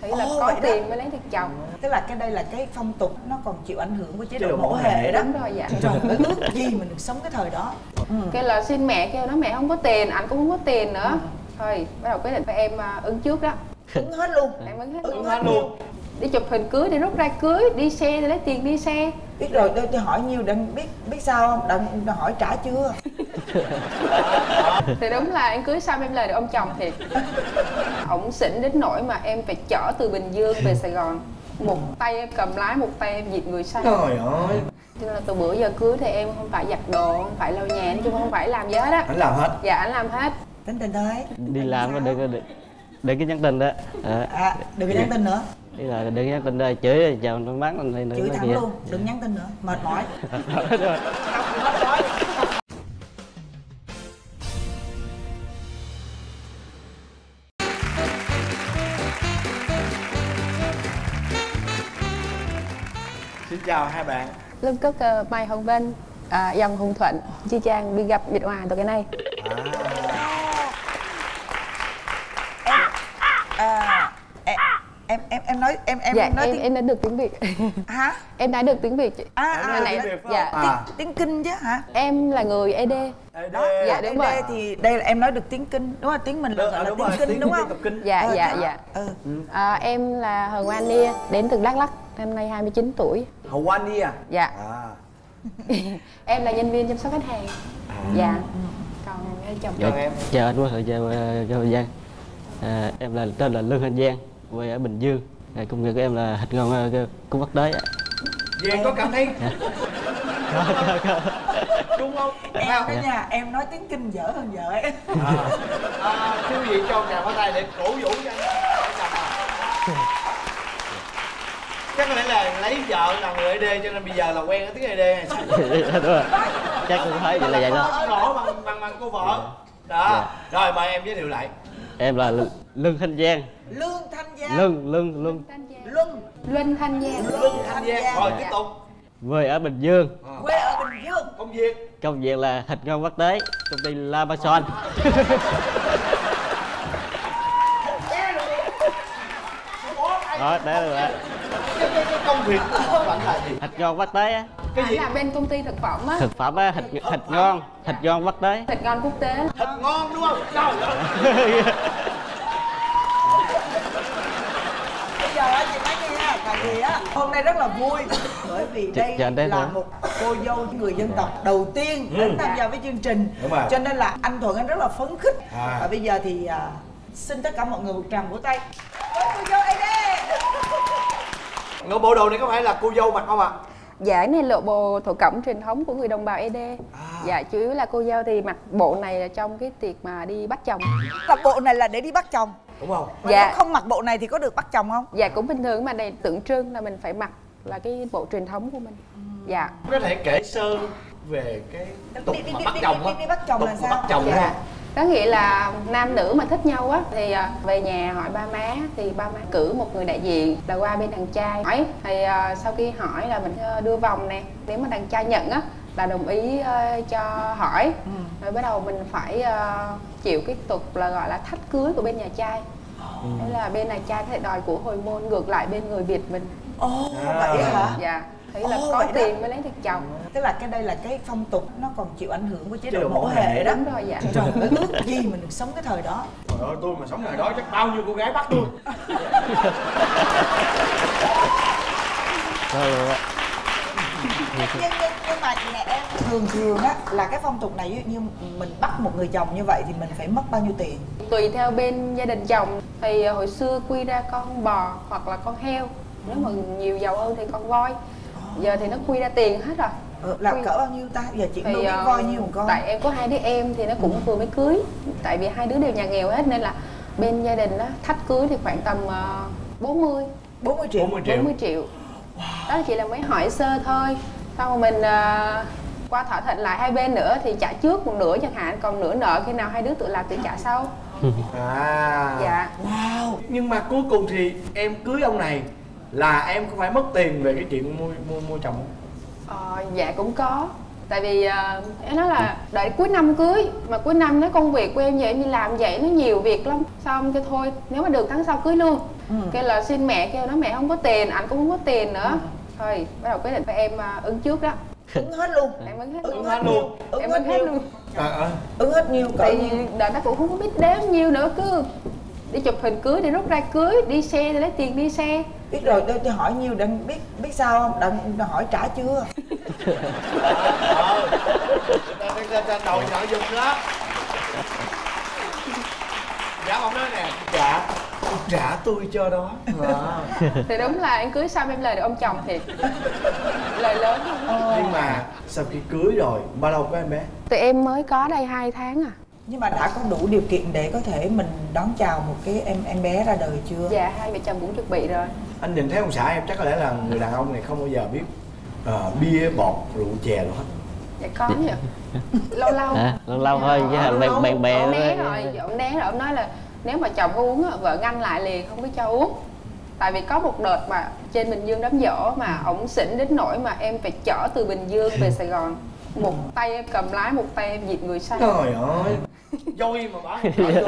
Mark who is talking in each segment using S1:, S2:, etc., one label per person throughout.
S1: Thấy là có tiền mới lấy được chồng.
S2: Tức là cái đây là cái phong tục nó còn chịu ảnh hưởng của chế độ mẫu hệ đó.
S1: Đúng rồi, dạ.
S2: Trời ơi, ước gì mình được sống cái thời đó.
S1: Kêu là xin mẹ, kêu nói mẹ không có tiền, anh cũng không có tiền nữa. Thôi bắt đầu quyết định phải em ứng trước đó.
S2: Ứng hết luôn.
S1: Em ứng hết
S3: Ứng hết luôn.
S1: Đi chụp hình cưới, đi rút ra cưới, đi xe thì lấy tiền đi xe.
S2: Biết rồi, tôi hỏi nhiêu đừng biết sao không? Đừng hỏi trả chưa.
S1: Thì đúng là em cưới xong em lời được ông chồng thiệt. Ổng xỉn đến nỗi mà em phải chở từ Bình Dương về Sài Gòn. Một tay em cầm lái, một tay em dịt người sau.
S3: Trời ơi.
S1: Cho nên là từ bữa giờ cưới thì em không phải giặt đồ, không phải lau nhà, nói chung không phải làm gì hết á.
S3: Anh làm hết.
S1: Dạ anh làm hết.
S2: Tính tình thôi.
S4: Đi làm mà đừng cái nhắn tin đó.
S2: Đừng có nhắn tin nữa.
S4: Ý là đừng nhắn tin đây chửi chào nó mắng anh này nữa.
S2: Chửi thẳng luôn, đừng nhắn tin nữa, mệt mỏi.
S3: Xin chào hai bạn.
S1: Lương Cúc Mai Hồng Vân, dòng Hùng Thuận, Chi Trang đi gặp Việt Hòa từ cái này.
S2: Em nói
S1: Dạ
S2: nói
S1: em đã được tiếng Việt.
S2: hả?
S1: Em đã được tiếng Việt chị.
S3: Nãy
S1: dạ.
S2: Tiếng Kinh chứ hả?
S1: Em là người ED.
S2: Đó,
S1: dạ đúng rồi.
S2: Thì đây là em nói được tiếng Kinh, đúng không? Tiếng mình là gọi là tiếng Kinh đúng không?
S1: Dạ dạ. Em là Hờ Ngoan Nia, đến từ Đắk Lắk, năm nay 29 tuổi.
S3: Hờ Ngoan Nia.
S1: Dạ. Em là nhân viên chăm sóc khách hàng. Dạ. Còn chồng
S4: em. Chào anh, chào Giang. Em là tên là Lương Thanh Giang, quê ở Bình Dương. Công việc của em là thịt ngon cung quốc tế.
S3: Giang có cảm thấy đúng không?
S2: Em nhà em nói tiếng Kinh dở hơn vợ ấy.
S3: Quý vị cho chàng pháo tay để cổ vũ cho anh. Chắc có lẽ là lấy vợ là người ED cho nên bây giờ là quen cái tiếng ED hay sao?
S4: Đúng rồi. Chắc cũng thấy vậy là vậy đó.
S3: Nổi bằng cô vợ. Đó. Rồi mời em giới thiệu lại.
S4: Em là Lương Thanh Giang.
S2: Lương Thanh Giang.
S4: Luân
S1: Luân Thanh Giang.
S3: Luân Thanh Giang. Rồi tiếp tục.
S4: Quê ở Bình Dương.
S2: Quê ở Bình Dương.
S4: Công việc là thịt ngon quốc tế, công ty La Mason. Đó, đấy là
S3: cái công việc của bạn là gì?
S4: thịt ngon quốc tế á.
S3: Cái gì?
S1: Là bên công ty thực phẩm á.
S4: Thực phẩm á, thịt ngon quốc tế.
S1: Thịt ngon quốc tế.
S3: Thịt ngon đúng không? Trời ơi.
S2: Bây giờ chị nói nghe, tại vì á hôm nay rất là vui bởi vì đây là một cô dâu người dân tộc đầu tiên đến tham gia với chương trình, cho nên là anh Thuận anh rất là phấn khích. Và bây giờ thì xin tất cả mọi người một tràng vỗ tay với cô dâu ED.
S3: Ngựa bộ đồ này có phải là cô dâu mặc không ạ?
S1: Dạ cái này là bộ thổ cẩm truyền thống của người đồng bào ED. Dạ chủ yếu là cô dâu thì mặc bộ này là trong cái tiệc mà đi bắt chồng.
S2: Tập bộ này là để đi bắt chồng
S3: đúng không?
S2: Dạ. Nếu không mặc bộ này thì có được bắt chồng không?
S1: Dạ cũng bình thường, mà này tượng trưng là mình phải mặc là cái bộ truyền thống của mình. Dạ.
S3: Có thể kể sơ về cái tục mà bắt chồng á.
S2: Đi bắt chồng là sao?
S3: Bắt chồng
S1: dạ. Có nghĩa là nam nữ mà thích nhau á thì về nhà hỏi ba má, thì ba má cử một người đại diện là qua bên đàn trai hỏi, thì sau khi hỏi là mình đưa vòng nè, nếu mà đàn trai nhận á là đồng ý cho hỏi, rồi bắt đầu mình phải chịu cái tục là gọi là thách cưới của bên nhà trai. Thế là bên nhà trai thì đòi của hồi môn ngược lại bên người Việt mình.
S2: Vậy hả?
S1: Dạ. Thấy là có tiền mới lấy được chồng.
S2: Tức là cái đây là cái phong tục nó còn chịu ảnh hưởng của chế độ mẫu hệ đó.
S1: Đúng rồi, dạ.
S2: Trời ơi, ước gì mình được sống cái thời đó.
S3: Trời ơi, tôi mà sống thời đó chắc bao nhiêu cô gái bắt tôi.
S2: Nhưng mà chị nè, em thường á là cái phong tục này, ví dụ như mình bắt một người chồng như vậy thì mình phải mất bao nhiêu tiền?
S1: Tùy theo bên gia đình chồng, thì hồi xưa quy ra con bò hoặc là con heo, nếu mà nhiều giàu hơn thì con voi. Giờ thì nó quy ra tiền hết rồi.
S2: Là cỡ bao nhiêu ta? Giờ chị nuôi biết voi nhiêu một con?
S1: Tại em có 2 đứa em thì nó cũng vừa mới cưới. Tại vì 2 đứa đều nhà nghèo hết nên là bên gia đình đó thách cưới thì khoảng tầm 40 triệu. 40 triệu. Wow. Đó là chỉ là mới hỏi sơ thôi. Xong rồi mình qua thỏa thuận lại hai bên nữa thì trả trước một nửa chẳng hạn, còn nửa nợ khi nào hai đứa tự làm tự trả sau. Dạ.
S3: Wow. Nhưng mà cuối cùng thì em cưới ông này là em có phải mất tiền về cái chuyện mua chồng không?
S1: Dạ cũng có. Tại vì em nói là đợi cuối năm cưới, mà cuối năm nó công việc của em giờ em đi làm vậy nó nhiều việc lắm. Xong cho thôi, nếu mà được tháng sau cưới luôn. Kêu là xin mẹ, kêu nói mẹ không có tiền, anh cũng không có tiền nữa. Thôi bắt đầu quyết định phải em ứng trước đó.
S2: Ứng hết luôn.
S1: Em ứng hết
S3: Ứng hết luôn.
S1: Em ứng hết luôn.
S2: Ứng hết nhiêu?
S1: Tại vì đợt đó cũng không có biết đếm nhiêu nữa, cứ đi chụp hình cưới, đi rút ra cưới, đi xe thì lấy tiền đi xe.
S2: Biết rồi, tôi hỏi nhiêu đừng biết sao không? Đừng hỏi trả chưa.
S3: Đầu nhỏ dùng đó. Dạ ông nói nè, trả tôi cho đó.
S1: Thì đúng là em cưới xong em lời được ông chồng thiệt. Lời lớn không?
S3: Nhưng mà sau khi cưới rồi, bao lâu có em bé?
S1: Tụi em mới có đây 2 tháng à.
S2: Nhưng mà đã có đủ điều kiện để có thể mình đón chào một cái em bé ra đời chưa?
S1: Dạ, hai vợ chồng cũng chuẩn bị rồi.
S3: Anh nhìn thấy ông xã em chắc có lẽ là người đàn ông này không bao giờ biết bia, bọt, rượu chè đâu hết.
S1: Dạ có vậy. Lâu lâu.
S4: Lâu thôi chứ bạn bè.
S1: Ông né rồi, ông né rồi, ông nói là nếu mà chồng có uống á, vợ ngăn lại liền, không có cho uống. Tại vì có một đợt mà trên Bình Dương đám giỗ mà ổng xỉn đến nỗi mà em phải chở từ Bình Dương về Sài Gòn. Một tay em cầm lái, một tay em dịt người sang.
S3: Trời ơi, dôi mà bỏ không được.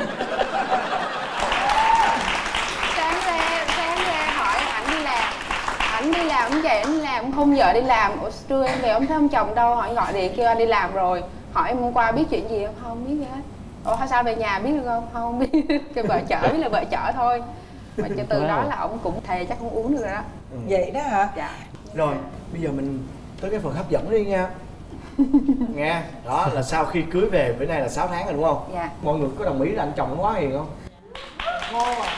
S1: Sáng ra hỏi ảnh đi làm, ông về ảnh đi làm, ông không vợ đi làm. Ủa trưa em về ông thấy ông chồng đâu, hỏi gọi điện kêu anh đi làm rồi. Hỏi em hôm qua biết chuyện gì không? Không biết gì hết. Ủa sao về nhà biết được không? Không biết. Kêu vợ chở, biết là vợ chở thôi. Mà từ đó là ông cũng thề chắc không uống được rồi đó.
S2: Vậy đó hả?
S1: Dạ.
S3: Rồi, bây giờ mình tới cái phần hấp dẫn đi nha. Nghe, đó là sau khi cưới về, bữa nay là 6 tháng rồi đúng không?
S1: Dạ.
S3: Mọi người có đồng ý là anh chồng nó quá hiền không? Ngon à.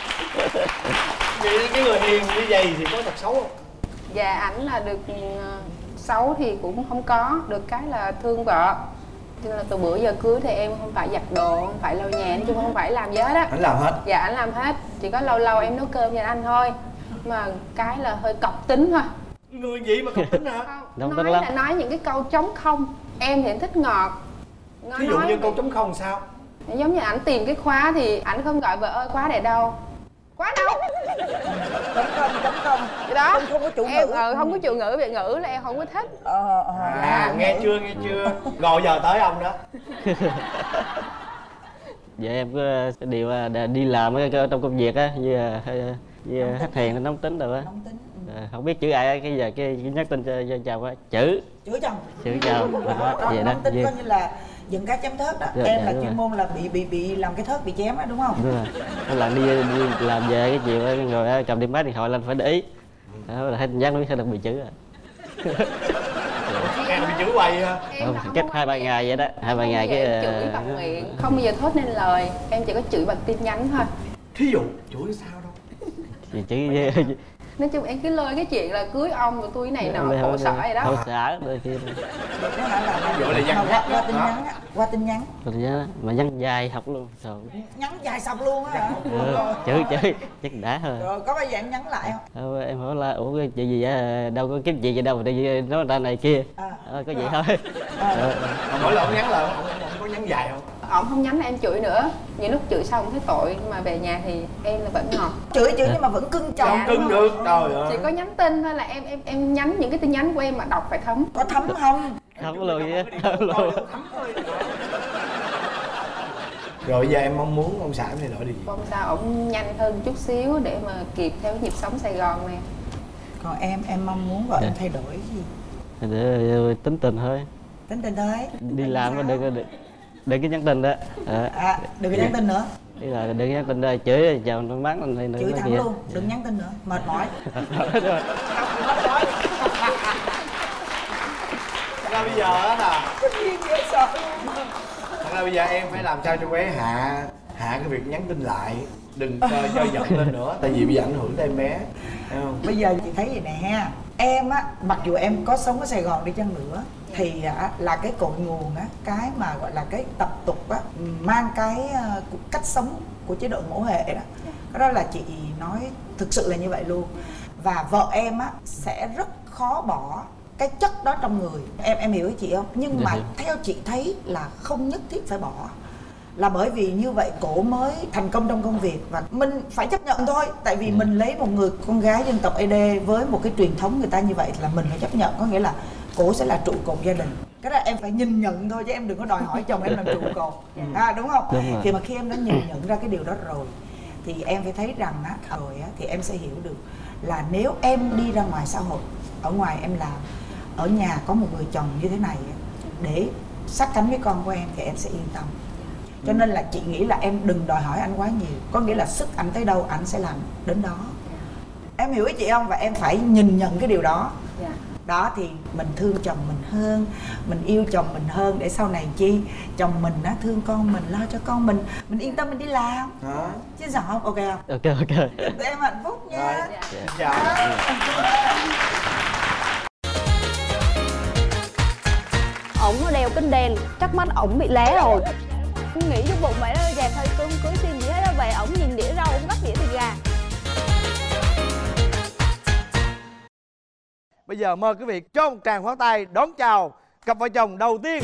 S3: Vậy cái người hiền như vậy thì có tật xấu không?
S1: Dạ, ảnh là được xấu thì cũng không có, được cái là thương vợ. Cho nên là từ bữa giờ cưới thì em không phải giặt đồ, không phải lau nhà, nói chung không phải làm gì hết á.
S3: Anh làm hết?
S1: Dạ, anh làm hết. Chỉ có lâu lâu em nấu cơm cho anh thôi. Mà cái là hơi cọc tính thôi.
S3: Người gì mà cọc tính hả?
S1: Không, nói những cái câu trống không. Em thì thích ngọt.
S3: Ví dụ như câu trống không sao?
S1: Giống như ảnh tìm cái khóa thì ảnh không gọi vợ ơi khóa để đâu. Khóa đâu?
S2: Trống không.
S1: Cái đó.
S2: Không có chủ ngữ.
S1: Em không có chủ ngữ, về ngữ là em không có thích.
S3: Nghe chưa? Rồi giờ tới ông đó.
S4: Dạ em có điều đi làm trong công việc á, như khách hàng nó nóng tính rồi á. Không biết chữ ai, cái giờ cái nhắn tin cho chồng á, chữ
S2: chồng.
S4: Chữ chồng.
S2: Vậy đó. Tính coi như là dựng cái chấm thớt đó.
S4: Dạ,
S2: em là chuyên môn là bị làm cái thớt bị chém á đúng không?
S4: Đúng rồi. Là đi làm về cái chiều rồi cầm điện máy điện thoại lên phải để ý. Đó là thấy nhắn nó biết được bị chữ à.
S3: Em bị chữ quay ha.
S4: Cách 2-3 ngày vậy đó, 2-3 ngày cái
S1: chửi bằng miệng, không bao giờ thốt nên lời, em chỉ có chửi bằng tin nhắn thôi.
S3: Thí dụ chửi sao đâu?
S4: Chữ
S1: Nói chung em cứ lôi cái chuyện là cưới ông rồi tôi này nọ khổ sở vậy đó.
S4: Khổ sở đôi khi.
S3: Gọi là văn
S2: qua tin nhắn.
S4: Mà nhắn dài học luôn. Rồi.
S2: Nhắn dài sọc luôn á hả?
S4: Chửi chắc đã thôi.
S2: Rồi có bao giờ em nhắn lại không?
S4: Em hỏi là ủa cái chuyện gì vậy? Đâu có kiếm chuyện gì đâu, đi nói ra này kia. Có vậy thôi.
S3: Mỗi lần ông nhắn là ông có nhắn dài không?
S1: Ông không nhắn là em chửi nữa. Những lúc chửi xong thấy tội, nhưng mà về nhà thì em là vẫn ngọt.
S2: Chửi nhưng mà vẫn cưng chồng.
S3: Cưng được, trời ơi.
S1: Chỉ có nhắn tin thôi là em nhắn những cái tin nhắn của em mà đọc phải thấm.
S2: Có thấm không?
S4: Không luôn vậy.
S3: Rồi giờ em mong muốn ông xã em thay đổi điều gì?
S1: Mong sao ổng nhanh hơn chút xíu để mà kịp theo nhịp sống Sài Gòn này.
S2: Còn em mong muốn vợ em thay đổi cái gì?
S4: Để tính tình thôi.
S2: Tính tình thôi.
S4: Đi làm mà đừng cái nhắn tin đó.
S2: Đừng cái nhắn tin nữa.
S4: Ý là đừng nhắn tin đây chửi chào nó mắng lên
S2: chửi thẳng luôn, đừng nhắn tin nữa, mệt mỏi.
S3: Thật ra bây giờ á là thật ra bây giờ em phải làm sao cho bé hạ cái việc nhắn tin lại, đừng cho giận lên nữa, tại vì bị ảnh hưởng tới em bé, thấy không?
S2: Bây giờ chị thấy vậy nè ha, em á mặc dù em có sống ở Sài Gòn đi chăng nữa thì là cái cội nguồn á, cái mà gọi là cái tập tục á, mang cái cách sống của chế độ mẫu hệ đó, cái đó là chị nói thực sự là như vậy luôn. Và vợ em á sẽ rất khó bỏ cái chất đó trong người, em hiểu ý chị không? Nhưng mà theo chị thấy là không nhất thiết phải bỏ, là bởi vì như vậy cổ mới thành công trong công việc, và mình phải chấp nhận thôi. Tại vì mình lấy một người con gái dân tộc ED với một cái truyền thống người ta như vậy là mình phải chấp nhận, có nghĩa là cổ sẽ là trụ cột gia đình. Cái đó em phải nhìn nhận thôi, chứ em đừng có đòi hỏi chồng em làm trụ cột, đúng không?
S4: Đúng rồi.
S2: Thì mà khi em đã nhìn nhận ra cái điều đó rồi thì em phải thấy rằng á, rồi á, thì em sẽ hiểu được là nếu em đi ra ngoài xã hội, ở ngoài em làm, ở nhà có một người chồng như thế này để sát cánh với con của em thì em sẽ yên tâm. Cho nên là chị nghĩ là em đừng đòi hỏi anh quá nhiều, có nghĩa là sức anh tới đâu anh sẽ làm đến đó. Em hiểu ý chị không? Và em phải nhìn nhận cái điều đó. Đó thì mình thương chồng mình hơn, mình yêu chồng mình hơn, để sau này chi chồng mình á thương con mình, lo cho con mình yên tâm mình đi làm. Chứ sao không? Ok không?
S4: Ok.
S2: Để em hạnh phúc nha.
S3: Chào.
S5: Ổng nó đeo kính đen, chắc mắt ổng bị lé rồi. Nghĩ cho bụng vậy đó, dẹp thôi cưới cưới xin gì hết đó. Về ổng nhìn đĩa rau, ổng bắt đĩa thịt gà.
S3: Bây giờ mời quý vị cho một tràng pháo tay đón chào cặp vợ chồng đầu tiên.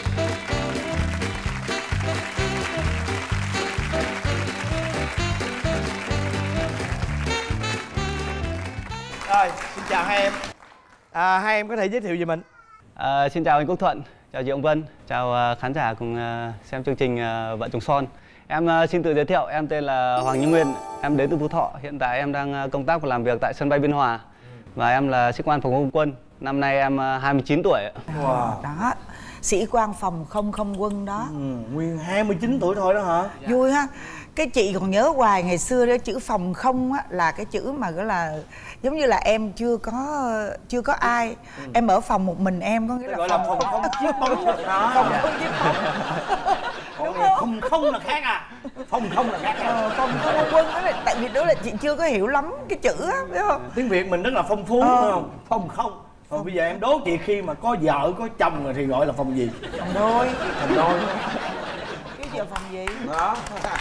S3: Rồi, xin chào hai em. Hai em có thể giới thiệu về mình?
S4: Xin chào anh Quốc Thuận, chào chị Ông Vân, chào khán giả cùng xem chương trình Vợ Chồng Son. Em xin tự giới thiệu, em tên là Hoàng Như Nguyên, em đến từ Phú Thọ. Hiện tại em đang công tác và làm việc tại sân bay Biên Hòa. Và em là sĩ quan phòng không quân. Năm nay em 29 tuổi.
S2: Wow. Đó, sĩ quan phòng không quân đó.
S3: Nguyên 29 tuổi thôi đó hả?
S2: Vui ha. Cái chị còn nhớ hoài ngày xưa đó, chữ phòng không á là cái chữ mà gọi là giống như là em chưa có ai. Em ở phòng một mình em, có nghĩa là
S3: gọi là phòng không chiếc bóng đó.
S2: Phòng không chiếc bóng.
S3: Đúng không? Phòng không là khác à? Phòng không là khác à?
S2: Phòng không quân đó là, tại vì đó là chị chưa có hiểu lắm cái chữ á, biết không?
S3: Tiếng Việt mình rất là phong phú đúng không? Phòng không. Còn bây giờ em đố chị khi mà có vợ có chồng rồi thì gọi là phòng gì?
S2: Phòng đôi.
S3: Phòng đôi.
S2: Cái giờ phòng gì?
S3: Đó.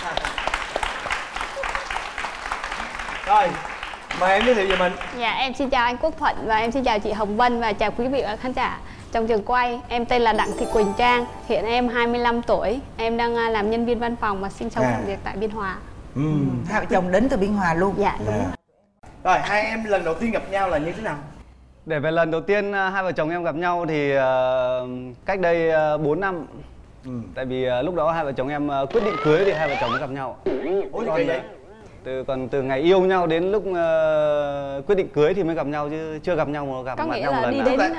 S3: Rồi, mời em giới thiệu về mình.
S5: Dạ, em xin chào anh Quốc Thuận và em xin chào chị Hồng Vân và chào quý vị và khán giả trong trường quay. Em tên là Đặng Thị Quỳnh Trang, hiện em 25 tuổi. Em đang làm nhân viên văn phòng và sinh sống làm việc tại Biên Hòa.
S2: Hai vợ chồng đến từ Biên Hòa luôn.
S5: Dạ, đúng rồi.
S3: Rồi, hai em lần đầu tiên gặp nhau là như thế nào?
S4: Để về lần đầu tiên hai vợ chồng em gặp nhau thì cách đây 4 năm. Tại vì lúc đó hai vợ chồng em quyết định cưới thì hai vợ chồng mới gặp nhau.
S3: Ủa gì vậy?
S4: Còn từ ngày yêu nhau đến lúc quyết định cưới thì mới gặp nhau, chứ chưa gặp nhau mà gặp
S5: Có
S4: mặt
S5: nghĩa
S4: nhau một
S5: là
S4: lần
S5: đi
S4: nào.
S5: đến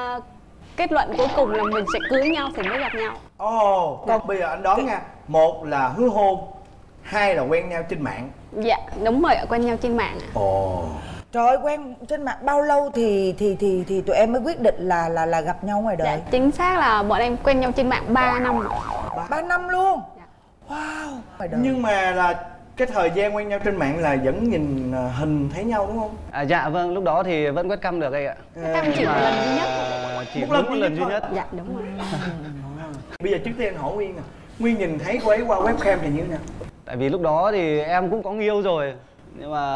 S5: kết luận cuối cùng là mình sẽ cưới nhau thì mới gặp nhau.
S3: Còn bây giờ anh đoán nha. Một là hứa hôn, hai là quen nhau trên mạng.
S5: Dạ, đúng rồi, quen nhau trên mạng.
S2: Trời ơi, quen trên mạng bao lâu thì tụi em mới quyết định là gặp nhau ngoài đời?
S5: Dạ, chính xác là bọn em quen nhau trên mạng 3 năm.
S2: 3 năm luôn?
S5: Dạ.
S2: Wow.
S3: Nhưng mà là cái thời gian quen nhau trên mạng là vẫn nhìn hình thấy nhau đúng không?
S4: Dạ vâng, lúc đó thì vẫn webcam được anh ạ.
S5: Webcam chỉ một lần duy nhất.
S4: Chỉ một lần duy nhất.
S5: Dạ, đúng rồi.
S3: Bây giờ trước tiên anh hỏi Nguyên nè. Nguyên nhìn thấy cô ấy qua webcam thì như thế nào?
S4: Tại vì lúc đó thì em cũng có người yêu rồi. Nhưng mà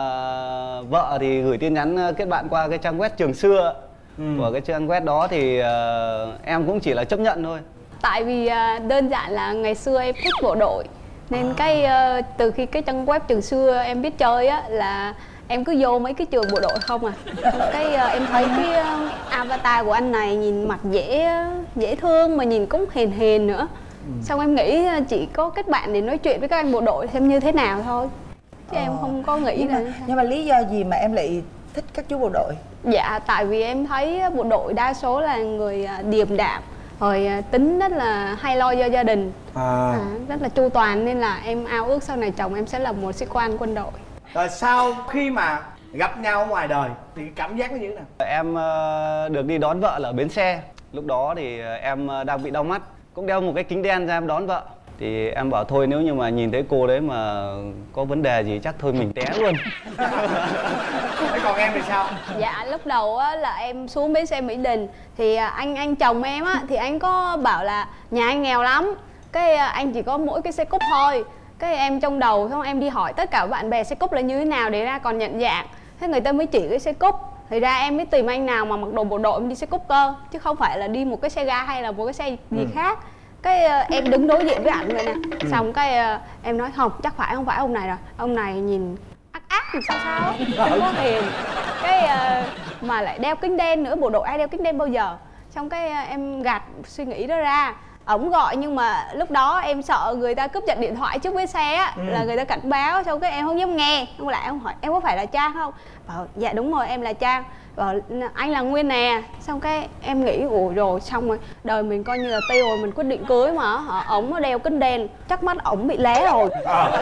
S4: vợ thì gửi tin nhắn kết bạn qua cái trang web Trường Xưa. Của cái trang web đó thì em cũng chỉ là chấp nhận thôi.
S5: Tại vì đơn giản là ngày xưa em thích bộ đội. Nên từ khi cái trang web Trường Xưa em biết chơi á là em cứ vô mấy cái trường bộ đội không à. Em thấy cái avatar của anh này nhìn mặt dễ thương mà nhìn cũng hiền hiền nữa. Xong em nghĩ chỉ có kết bạn để nói chuyện với các anh bộ đội xem như thế nào thôi. Chứ em không có nghĩ
S2: nhưng mà lý do gì mà em lại thích các chú bộ đội?
S5: Dạ, tại vì em thấy bộ đội đa số là người điềm đạm, rồi tính rất là hay lo cho gia đình, rất là chu toàn, nên là em ao ước sau này chồng em sẽ là một sĩ quan quân đội.
S3: Rồi sau khi mà gặp nhau ở ngoài đời thì cảm giác nó như thế nào?
S4: Em được đi đón vợ ở bến xe. Lúc đó thì em đang bị đau mắt, cũng đeo một cái kính đen ra em đón vợ. Thì em bảo thôi nếu như mà nhìn thấy cô đấy mà có vấn đề gì chắc thôi mình té luôn.
S3: Thế còn em thì sao?
S5: Dạ, lúc đầu á, là em xuống bến xe Mỹ Đình. Thì anh chồng em á, thì anh có bảo là nhà anh nghèo lắm, anh chỉ có mỗi cái xe cúp thôi. Em trong đầu xong em đi hỏi tất cả bạn bè xe cúp là như thế nào để ra còn nhận dạng. Thế người ta mới chỉ cái xe cúp. Thì ra em mới tìm anh nào mà mặc đồ bộ đội em đi xe cúp cơ, chứ không phải là đi một cái xe ga hay là một cái xe gì khác. Em đứng đối diện với ảnh vậy nè. Xong em nói không, chắc không phải ông này rồi. Ông này nhìn ác thì sao không có hiền. Mà lại đeo kính đen nữa, bộ đội ai đeo kính đen bao giờ. Xong em gạt suy nghĩ đó ra. ổng gọi nhưng mà lúc đó em sợ người ta cướp giật điện thoại trước bến xe á, là người ta cảnh báo, xong cái em không dám nghe. Xong lại em hỏi em có phải là Trang không? Bảo dạ đúng rồi em là Trang. Bảo anh là Nguyên nè. Xong cái em nghĩ ủa rồi xong rồi đời mình coi như là tiêu rồi, mình quyết định cưới mà ổng nó đeo kính đen chắc mắt ổng bị lé rồi.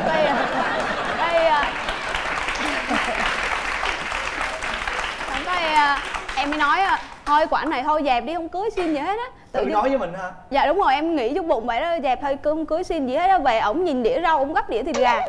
S5: Em mới nói thôi quản này thôi dẹp đi, không cưới xin gì hết á.
S3: Tự nói với mình hả?
S5: Dạ đúng rồi, em nghĩ trong bụng vậy đó, dẹp thôi không cưới xin gì hết á. Về ổng nhìn đĩa rau, ổng gắp đĩa thịt gà.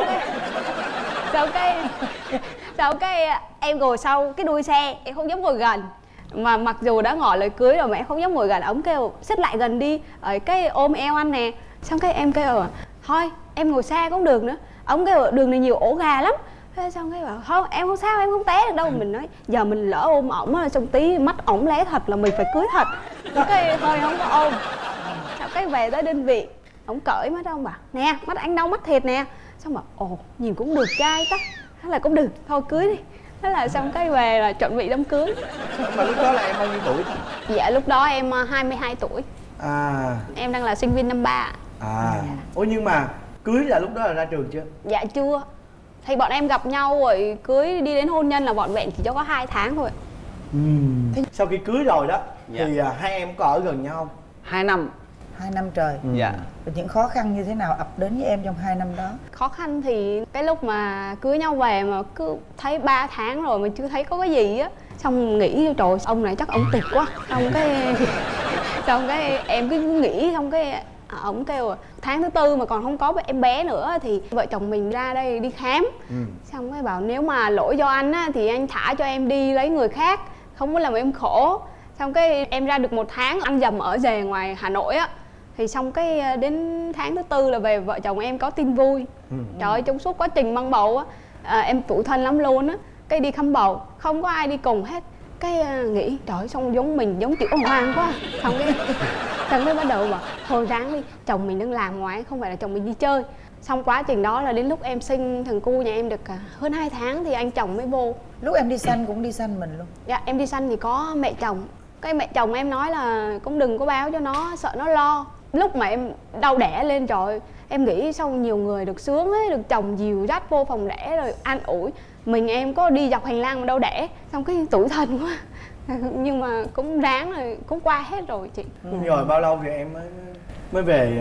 S5: Sau cái em ngồi sau cái đuôi xe, em không dám ngồi gần. Mà mặc dù đã ngỏ lời cưới rồi mà em không dám ngồi gần. Ổng kêu xích lại gần đi, ở cái ôm eo anh nè. Xong cái em kêu thôi em ngồi xa cũng được nữa. Ổng kêu đường này nhiều ổ gà lắm. Thế xong cái bảo không em không sao, em không té được đâu. Mình nói giờ mình lỡ ôm ổng á, xong tí mắt ổng lé thật là mình phải cưới thật. Cái thôi không có ôm. Sau cái về tới đơn vị, ổng cởi mắt ông bảo nè mắt anh đau mắt thiệt nè. Xong bảo ồ nhìn cũng được trai ta, thế là cũng được thôi cưới đi. Thế là xong cái về là chuẩn bị đám cưới.
S3: Mà lúc đó là em bao nhiêu tuổi?
S5: Dạ lúc đó em 22 tuổi. Em đang là sinh viên năm 3.
S3: Ủa nhưng mà cưới là lúc đó là ra trường chưa?
S5: Dạ chưa. Thì bọn em gặp nhau rồi cưới đi đến hôn nhân là vỏn vẹn chỉ cho có 2 tháng thôi.
S3: Sau khi cưới rồi đó thì hai em có ở gần nhau không?
S4: 2 năm.
S2: 2 năm trời.
S4: Dạ.
S2: Rồi những khó khăn như thế nào ập đến với em trong 2 năm đó?
S5: Khó khăn thì cái lúc mà cưới nhau về mà cứ thấy 3 tháng rồi mà chưa thấy có cái gì á, xong nghĩ trời ông này chắc ông tịch quá. Xong cái em cứ nghĩ, xong cái ổng kêu tháng thứ 4 mà còn không có em bé nữa thì vợ chồng mình ra đây đi khám. Xong cái bảo nếu mà lỗi do anh á thì anh thả cho em đi lấy người khác, không có làm em khổ. Xong cái em ra được 1 tháng ăn dầm ở rể ngoài Hà Nội á. Thì xong cái đến tháng thứ 4 là về vợ chồng em có tin vui. Trời ơi trong suốt quá trình mang bầu á, em tủi thân lắm luôn á. Cái đi khám bầu không có ai đi cùng hết. Cái nghĩ trời ơi, xong giống mình giống kiểu ông Hoàng quá. Xong cái bắt đầu bảo thôi ráng đi, chồng mình đang làm ngoài không phải là chồng mình đi chơi. Xong quá trình đó là đến lúc em sinh thằng cu nhà em được hơn 2 tháng thì anh chồng mới vô.
S2: Lúc em đi sanh cũng đi sanh mình luôn?
S5: Dạ em đi sanh thì có mẹ chồng. Cái mẹ chồng em nói là cũng đừng có báo cho nó, sợ nó lo. Lúc mà em đau đẻ lên trời, em nghĩ xong nhiều người được sướng ấy, được chồng dìu dắt vô phòng đẻ rồi an ủi. Mình em có đi dọc hành lang mà đâu đẻ, xong cái tủi thân quá. Nhưng mà cũng ráng rồi, cũng qua hết rồi chị.
S3: Rồi bao lâu thì em mới về?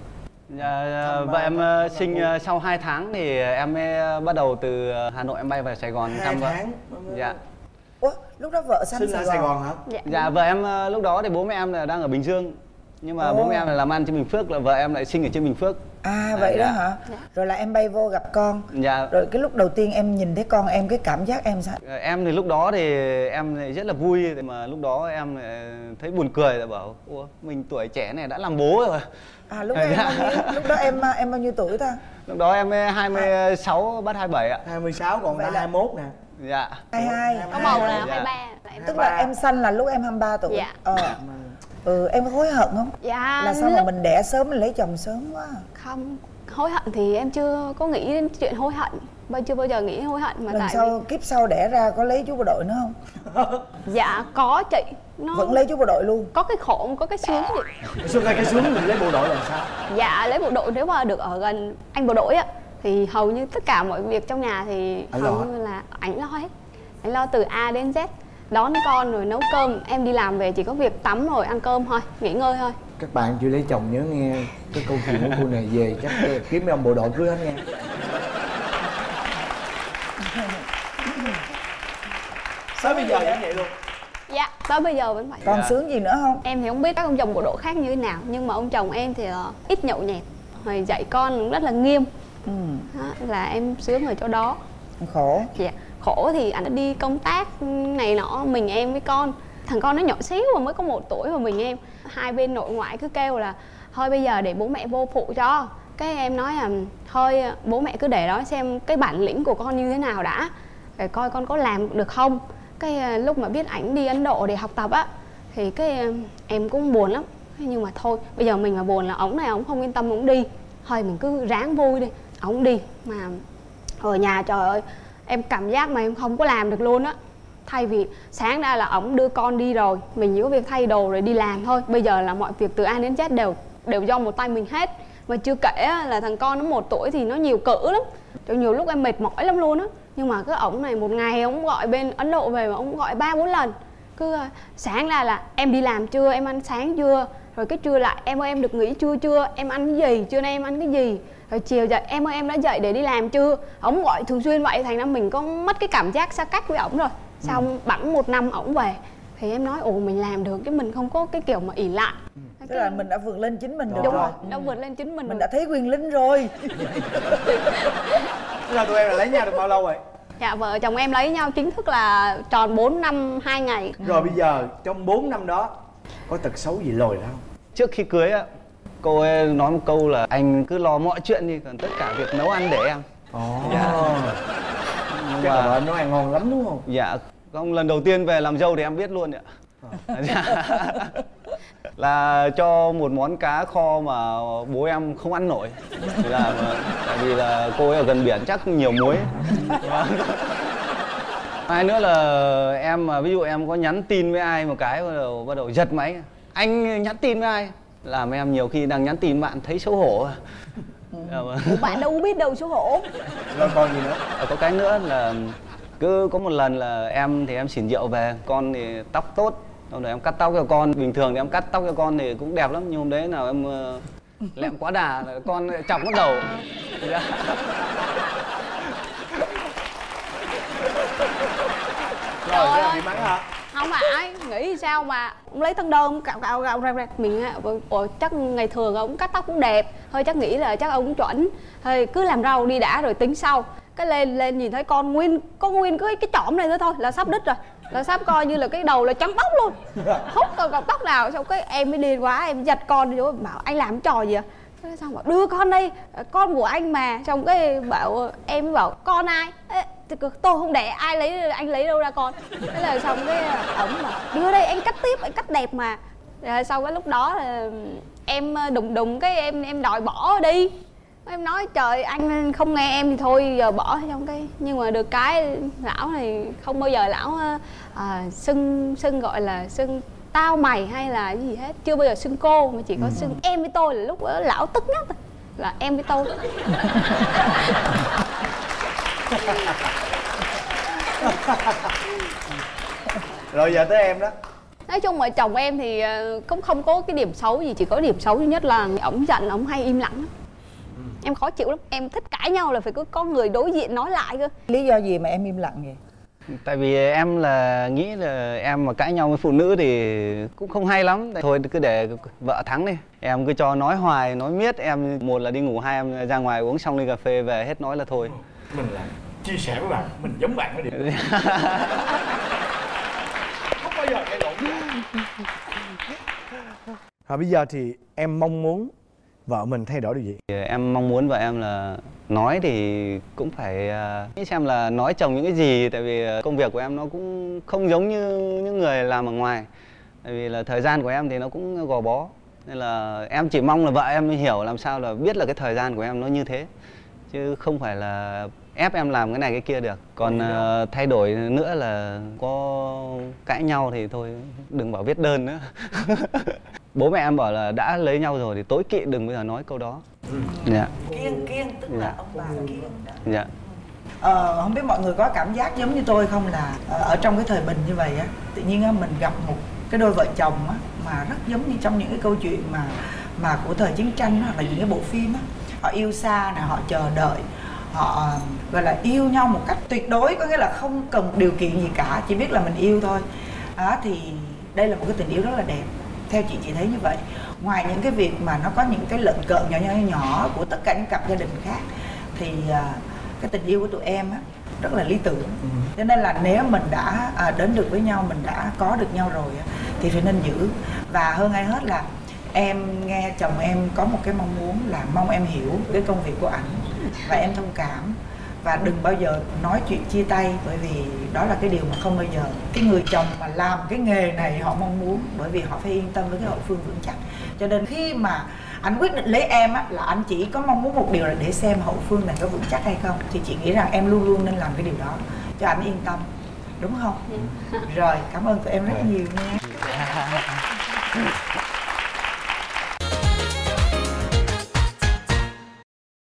S4: Vợ em sinh sau 2 tháng thì em mới bắt đầu từ Hà Nội em bay về Sài Gòn thăm vợ.
S3: 2 tháng?
S4: Dạ.
S2: Ủa, lúc đó vợ sanh
S3: Sài Gòn hả?
S4: Dạ vợ em lúc đó thì bố mẹ em là đang ở Bình Dương. Nhưng mà bố mẹ em là làm ăn trên Bình Phước, là vợ em lại sinh ở trên Bình Phước.
S2: Vậy đó hả? Rồi là em bay vô gặp con.
S4: Dạ.
S2: Rồi cái lúc đầu tiên em nhìn thấy con em, cái cảm giác em sao?
S4: Em thì lúc đó thì em rất là vui, mà lúc đó em thấy buồn cười, là bảo ủa mình tuổi trẻ này đã làm bố rồi.
S2: Lúc đó em bao nhiêu tuổi ta?
S4: Lúc đó em 26 bắt 27 ạ.
S3: 26 còn
S2: vậy
S3: là 21 nè.
S4: Dạ.
S2: 22.
S5: Có bầu là 23.
S2: Tức là em sanh là lúc em 23 tuổi.
S5: Dạ.
S2: Em có hối hận không?
S5: Dạ.
S2: Là sao mà mình đẻ sớm, mình lấy chồng sớm quá?
S5: Không, hối hận thì em chưa có nghĩ đến chuyện hối hận. Chưa bao giờ nghĩ hối hận mà
S2: lần sau kiếp sau đẻ ra có lấy chú bộ đội nữa không?
S5: Dạ có chị. Nó
S2: vẫn lấy chú bộ đội luôn?
S5: Có cái khổ, có cái sướng chị.
S3: Xung quanh cái sướng mình lấy bộ đội làm sao?
S5: Dạ lấy bộ đội nếu mà được ở gần anh bộ đội á thì hầu như tất cả mọi việc trong nhà thì hầu như là ảnh lo hết. Ảnh lo từ A đến Z, đón con rồi nấu cơm. Em đi làm về chỉ có việc tắm rồi ăn cơm thôi, nghỉ ngơi thôi.
S3: Các bạn chưa lấy chồng nhớ nghe cái câu chuyện của cô này về chắc kiếm mấy ông bộ đội cưới hết nghe. Tới bây giờ vẫn vậy luôn?
S5: Dạ, tới bây giờ vẫn vậy.
S2: Còn sướng gì nữa không?
S5: Em thì không biết các ông chồng bộ đội khác như thế nào, nhưng mà ông chồng em thì ít nhậu nhẹt, rồi dạy con cũng rất là nghiêm. Đó, là em sướng ở chỗ đó.
S2: Khổ?
S5: Dạ, khổ thì anh đi công tác này nọ, mình em với con. Thằng con nó nhỏ xíu mà mới có 1 tuổi mà mình em. Hai bên nội ngoại cứ kêu là thôi bây giờ để bố mẹ vô phụ cho. Cái em nói là thôi bố mẹ cứ để đó xem cái bản lĩnh của con như thế nào đã, rồi coi con có làm được không. Cái lúc mà biết ảnh đi Ấn Độ để học tập á thì cái em cũng buồn lắm. Nhưng mà thôi bây giờ mình mà buồn là ổng này ổng không yên tâm ổng đi, thôi mình cứ ráng vui đi. Ổng đi mà ở nhà trời ơi em cảm giác mà em không có làm được luôn á. Thay vì sáng ra là ổng đưa con đi rồi, mình chỉ có việc thay đồ rồi đi làm thôi. Bây giờ là mọi việc từ A đến Z đều do một tay mình hết. Mà chưa kể là thằng con nó 1 tuổi thì nó nhiều cữ lắm. Cho nhiều lúc em mệt mỏi lắm luôn á. Nhưng mà cái ổng này một ngày ổng gọi bên Ấn Độ về mà ổng gọi 3-4 lần. Cứ sáng ra là em đi làm chưa, em ăn sáng chưa, rồi cái trưa lại em ơi em được nghỉ chưa, em ăn cái gì, trưa nay em ăn cái gì, rồi chiều dậy em ơi em đã dậy để đi làm chưa. Ổng gọi thường xuyên vậy, thành ra mình có mất cái cảm giác xa cách với ổng rồi. Xong bẵng 1 năm ổng về thì em nói ồ mình làm được chứ mình không có cái kiểu mà ỷ lại.
S2: Tức là mình đã vượt lên chính mình được
S5: Đúng
S2: rồi.
S5: đã vượt lên chính mình
S2: đã thấy quyền linh rồi.
S3: Bây giờ tụi em là lấy nhau được bao lâu rồi?
S5: Dạ vợ chồng em lấy nhau chính thức là tròn 4 năm 2 ngày.
S3: Rồi bây giờ trong 4 năm đó có tật xấu gì lồi ra không?
S4: Trước khi cưới á, cô ấy nói một câu là anh cứ lo mọi chuyện đi, còn tất cả việc nấu ăn để em.
S3: Dạ. Chắc là vợ nấu ăn ngon lắm đúng không?
S4: Dạ, không, lần đầu tiên về làm dâu thì em biết luôn ạ. Là cho một món cá kho mà bố em không ăn nổi. Là tại vì là cô ấy ở gần biển chắc nhiều muối. Hai nữa là em mà ví dụ em có nhắn tin với ai một cái bắt đầu giật máy. Anh nhắn tin với ai? Làm em nhiều khi đang nhắn tin bạn thấy xấu hổ.
S5: Bạn đâu biết đâu xấu hổ.
S3: Rồi còn gì nữa?
S4: Có cái nữa là cứ có một lần là em xỉn rượu về, con thì tóc tốt, hôm đấy em cắt tóc cho con. Bình thường thì em cắt tóc cho con thì cũng đẹp lắm, nhưng hôm đấy nào em lẹm quá đà, con chọc mất đầu.
S3: Rồi thế là bị mắng hả?
S5: Không phải, nghĩ sao mà ông lấy thân đơn cạo ra mình chắc ngày thường ông cắt tóc cũng đẹp thôi, chắc nghĩ là chắc ông cũng chuẩn thôi, cứ làm rau đi đã rồi tính sau. Cái lên nhìn thấy con nguyên cái chỏm này nữa thôi là sắp đứt rồi, là sắp coi như là cái đầu là trắng bóc luôn, hút còn cọng tóc nào. Xong cái em mới điên quá, em giật con đi, bảo anh làm trò gì à? Thế xong bảo đưa con đây, con của anh mà. Xong cái bảo em mới bảo con ai? Tôi không đẻ, ai lấy, anh lấy đâu ra con? Thế là xong cái ổng mà đưa đây anh cắt tiếp, anh cắt đẹp mà. Rồi sau cái lúc đó là em đùng cái em đòi bỏ đi. Em nói trời anh không nghe em thì thôi giờ bỏ. Xong cái nhưng mà được cái lão này không bao giờ lão xưng gọi là xưng tao mày hay là cái gì hết, chưa bao giờ xưng cô, mà chỉ có xưng em với tôi. Là lúc đó lão tức nhất là em với tôi.
S3: Rồi giờ tới em đó.
S5: Nói chung là chồng em thì cũng không có cái điểm xấu gì, chỉ có điểm xấu duy nhất là ổng giận ổng hay im lặng. Em khó chịu lắm, em thích cãi nhau là phải có người đối diện nói lại cơ.
S2: Lý do gì mà em im lặng vậy?
S4: Tại vì em là nghĩ là em mà cãi nhau với phụ nữ thì cũng không hay lắm. Thôi cứ để vợ thắng đi. Em cứ cho nói hoài, nói miết. Em một là đi ngủ, hai em ra ngoài uống xong ly cà phê về hết nói là thôi.
S3: Mình là chia sẻ với bạn, mình giống bạn cái điểm. Không bao giờ cãi lộn gì. Bây giờ thì em mong muốn vợ mình thay đổi điều gì?
S4: Em mong muốn vợ em là nói thì cũng phải nghĩ xem là nói chồng những cái gì. Tại vì công việc của em nó cũng không giống như những người làm ở ngoài. Tại vì là thời gian của em thì nó cũng gò bó. Nên là em chỉ mong là vợ em hiểu làm sao là biết là cái thời gian của em nó như thế. Chứ không phải là ép em làm cái này cái kia được. Còn thay đổi nữa là có cãi nhau thì thôi đừng bảo viết đơn nữa. Bố mẹ em bảo là đã lấy nhau rồi thì tối kỵ đừng bao giờ nói câu đó. Dạ.
S2: Kiêng tức là ông bà kiêng đó.
S4: Dạ.
S2: Không biết mọi người có cảm giác giống như tôi không, là ở trong cái thời bình như vậy á, tự nhiên á mình gặp một cái đôi vợ chồng á mà rất giống như trong những cái câu chuyện mà của thời chiến tranh hoặc là những cái bộ phim á. Họ yêu xa nè, họ chờ đợi, họ gọi là yêu nhau một cách tuyệt đối, có nghĩa là không cần điều kiện gì cả, chỉ biết là mình yêu thôi. Thì đây là một cái tình yêu rất là đẹp, theo chị thấy như vậy. Ngoài những cái việc mà nó có những cái lợn cợn nhỏ của tất cả những cặp gia đình khác, thì cái tình yêu của tụi em á rất là lý tưởng. Cho nên là nếu mình đã đến được với nhau, mình đã có được nhau rồi thì phải nên giữ. Và hơn ai hết là em nghe chồng em có một cái mong muốn là mong em hiểu cái công việc của ảnh và em thông cảm, và đừng bao giờ nói chuyện chia tay, bởi vì đó là cái điều mà không bao giờ cái người chồng mà làm cái nghề này họ mong muốn, bởi vì họ phải yên tâm với cái hậu phương vững chắc. Cho nên khi mà anh quyết định lấy em á, là anh chỉ có mong muốn một điều là để xem hậu phương này có vững chắc hay không. Thì chị nghĩ rằng em luôn luôn nên làm cái điều đó cho anh yên tâm. đúng không? Rồi, cảm ơn tụi em rất nhiều nha.